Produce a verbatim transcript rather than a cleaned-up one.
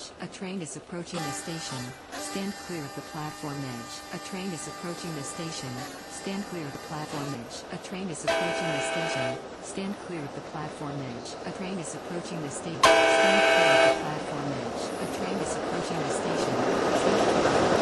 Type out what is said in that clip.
edge. A train is approaching the station. Stand clear of the platform edge. A train is approaching the station. Stand clear of the platform edge. A train is approaching the station. Stand clear of the platform edge. A train is approaching the station. Stand clear of the platform edge. A train is approaching the station. Stand clear of the